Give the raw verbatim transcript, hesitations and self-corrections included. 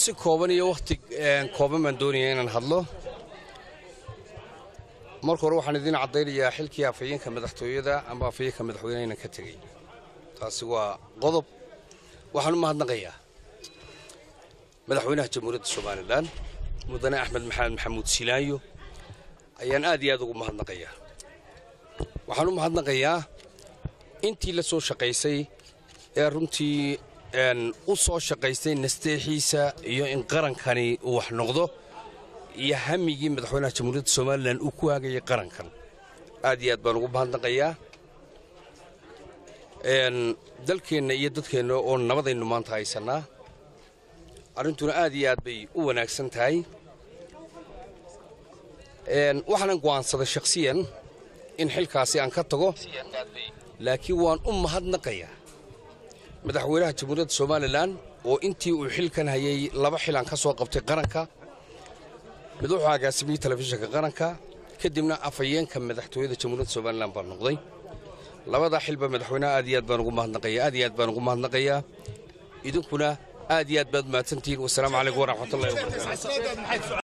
si kooban iyo waqti kooban baan doonaya inaan hadlo marka hore waxaan idin cadeynayaa xilkii afayeenka madaxtooyada ama afayeenka madaxweynaha ka tagay taasi waa qodob waxaan u mahadnaqayaa madaxweynaha jamhuuriyadda Soomaaliland mudane Axmed Maxamed Maxamuud Silaayo ayaan aad iyo aad ugu mahadnaqayaa waxaan u mahadnaqayaa intii la soo shaqeysay ee runtii een u soo shaqeysay nasteexiisa iyo in qarankani uu wax noqdo iyo hamigii madaxweynaha jamhuuriyadda Soomaaliland uu ku haagay qarankan aad iyo aad baan ugu mahadnaqayaa een dalkeena iyo dadkeena oo nabadaynu maanta haysanaa arintuna aad iyo aad bay u wanaagsan tahay een waxaan go'aansaday shakhsiyan in xilkaasi aan ka tago laakiin waan u mahadnaqayaa madaxweynaha jamhuuriyadda Soomaaliland oo intii uu xilkan hayay laba xilan ka soo qabtay qaranka mid wuxuu agaasimay telefishinka qaranka kadibna afayeenka madaxtooyada jamhuuriyadda Soomaaliland baan noqday labada xilba madaxweynaha aad iyo aad baan ugu mahadnaqayaa aad iyo aad baan ugu mahadnaqayaa idinkuna aad iyo aad baad mahadsantihiin wassalaamu calaykum waraxmatullaahi wabarakaatuh